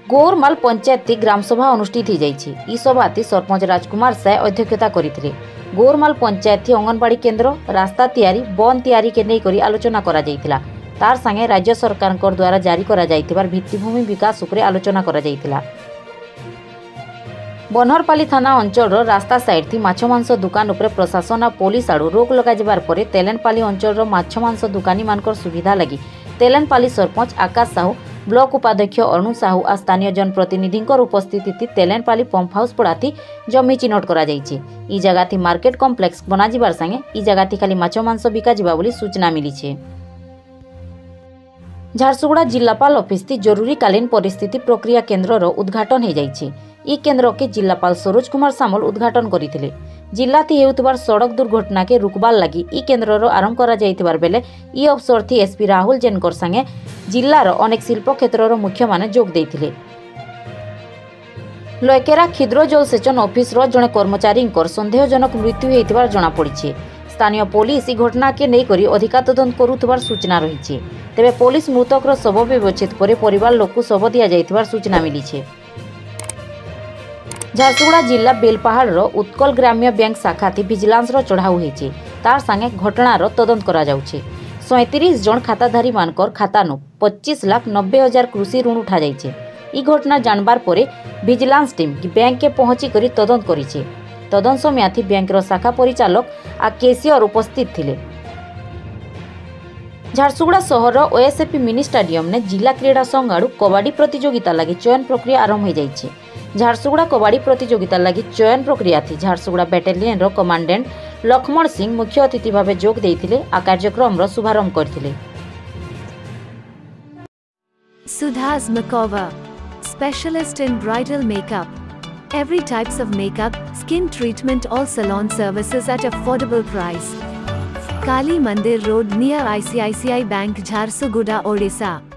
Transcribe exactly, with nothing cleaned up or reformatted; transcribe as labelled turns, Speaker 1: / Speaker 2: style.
Speaker 1: गोरमाल पंचायत ग्रामसभा अनुष्ठित हो जाइछि। ई सभाति सरपंच राजकुमार साय अध्यक्षता करथिले। गोरमाल पंचायत अंगनवाड़ी केन्द्र रास्ता तैयारी बंद तैयारी के नहीं करी आलोचना करा जाइथिला। तार संगे राज्य सरकार द्वारा जारी करा जाइथिबार भित्तिभूमि विकास उपरे आलोचना करा जाइथिला। बनहरपाली थाना अंचल रास्ता साइड थी माछ मांस दुकान उपरे प्रशासन और पुलिस आड़ू रोक लगा जबार परे तेलेनपाली अंचल माछ मांस दुकानी मानकर सुविधा लगी तेलेनपाली सरपंच आकाश साहू ब्लॉक उपाध्यक्ष अरुण साहू और स्थानीय जनप्रतिनिधि उपस्थिति तेलेनपाली पंप हाउस पड़ाती जमी चिन्हट करा जाइछि। ई जगह थी मार्केट कॉम्प्लेक्स बना जिबार संगे ई जगह थी खाली माछ मांस बिका जिबा बोली सूचना मिली छे। झारसुगुड़ा जिलापाल ऑफिस थी जरूरीकालीन परिस्थिति प्रक्रिया केन्द्र उद्घाटन हो जाइछि। ई केन्द्र के जिलापाल सरोज कुमार सामल उद्घाटन करथिले। जिला थी हेउतबार सड़क दुर्घटना के रुकबार लगी ई केन्द्र आरंभ करा जाइतिबार बेले ई अवसर थी एसपी राहुल जेनकर संगे जिलार अनेक शिल्प क्षेत्रर मुख्य माने जोग देइथिले। लयकेरा क्षुद्र जलसेचन ऑफिस रो जने कर्मचारी संदेहजनक मृत्यु होइतिबार जणा पड़िछे। स्थानीय पुलिस ई घटना के नहीं करी अधिका तदंत करुथिबार सूचना रहिछे। तेबे पुलिस मृतकर शव व्यवच्छेद करे परिवार लोक को शव दिया जाइतिबार सूचना मिली छे। झारसुगुड़ा जिला बेलपहाड़ उत्कल ग्राम्य बैंक शाखा थी विजिलेंस चढ़ाऊ होइछे। तार संगे घटनार तदंत करा जाउछे। सैंतीस जन खाताधारी मानकर खातानु पच्चीस लाख नब्बे हजार कृषि ऋण उठा जाइछे। ई घटना जानबार परे विजिलेंस टीम बैंक के पहुंची करी तदंत करिछे। तदंत समय थी बैंक शाखा परिचालक आ केशियर उपस्थित थिले। झारसुगुड़ा सहर ओएसएपी मिनी स्टाडियम ने जिला क्रीड़ा संघ आड़ू कबाड़ी प्रतियोगिता लगी चयन प्रक्रिया आरंभ हो जाइछे। झारसुगुड़ा कबाड़ी प्रतियोगिता लगी चयन प्रक्रिया थी झारसुगुड़ा बैटालियन रो कमांडेंट लक्ष्मण सिंह मुख्य अतिथि भाव जोग देइथिले आ कार्यक्रम रो शुभारंभ करथिले।
Speaker 2: Sudha's Makeover, specialist in bridal makeup. Every types of makeup, skin treatment, all salon services at affordable price. Kali Mandir Road near I C I C I Bank, Jharsuguda, Odisha.